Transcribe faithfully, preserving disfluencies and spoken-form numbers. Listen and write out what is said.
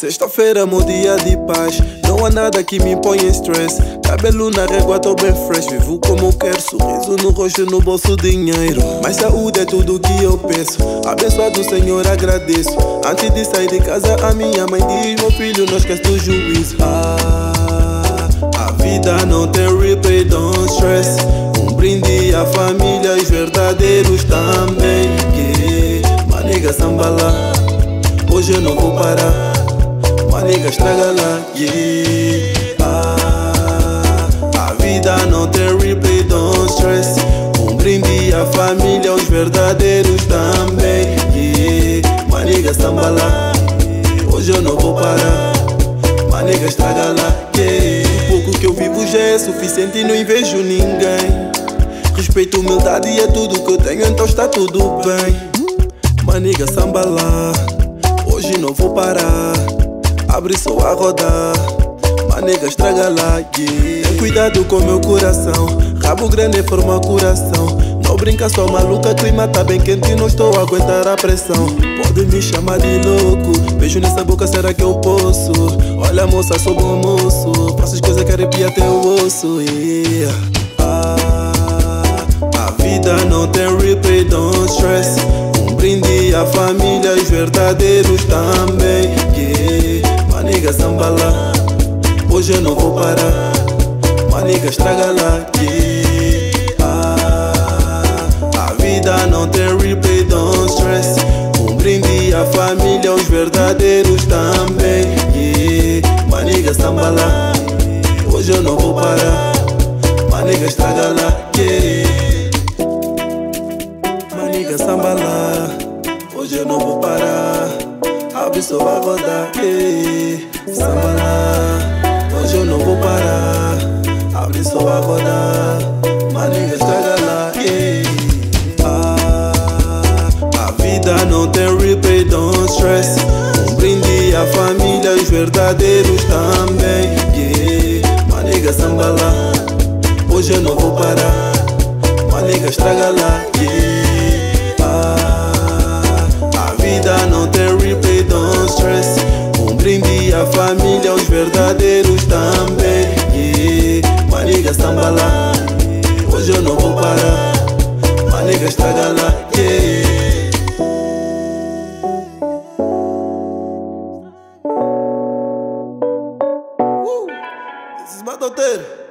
Sexta-feira, meu dia de paz. Não há nada que me ponha em stress. Cabelo na régua, tô bem fresh. Vivo como eu quero, sorriso no rosto, no bolso dinheiro. Mas saúde é tudo que eu peço. Abençoado Senhor, agradeço. Antes de sair de casa, a minha mãe diz: meu filho, não esquece do juízo. Ah, a vida não tem replay, don't stress. Um brinde à família, os verdadeiros também. Yeah. Maniga sambala, hoje eu não vou parar. Maniga estraga lá, yeah. Ah, a vida não tem replay, don't stress. Um brinde à família, os verdadeiros também, yeah. Maniga sambala, hoje eu não vou parar. Maniga estraga lá, yeah. O pouco que eu vivo já é suficiente e não invejo ninguém. Respeito, humildade é tudo que eu tenho, então está tudo bem. Maniga sambala, hoje não vou parar. Abre só a rodar, maniga estraga lá, yeah. Tem cuidado com meu coração, rabo grande forma coração. Não brinca só maluca, clima tá bem quente e não estou a aguentar a pressão. Pode me chamar de louco, beijo nessa boca, será que eu posso? Olha moça, sou bom moço, faço as coisas que arrepia até o osso, yeah. Ah, a vida não tem replay, don't stress. Um brinde à família, os verdadeiros também, yeah. Maniga sambala, hoje eu não vou parar. Maniga estraga lá, yeah. Ah, a vida não tem replay, don't stress. Um brinde à família, os verdadeiros também, yeah. Maniga sambala, hoje eu não vou parar. Maniga estraga lá, yeah. Maniga sambala, hoje eu não vou parar. Abre só a rodar, yeah. Sambala, hoje eu não vou parar. Abre só a rodar, maniga estraga lá, yeah. Ah, a vida não tem replay, don't stress. Um brinde à família, os verdadeiros também, yeah. Maniga sambala, hoje eu não vou parar. Maniga estraga lá, yeah. Ah, a vida não tem replay, don't stress. Um brinde à família, os verdadeiros também, yeah. Maniga sambala, hoje eu não vou parar. Maniga estraga lá, yeah. Uh, this is Matoteiro.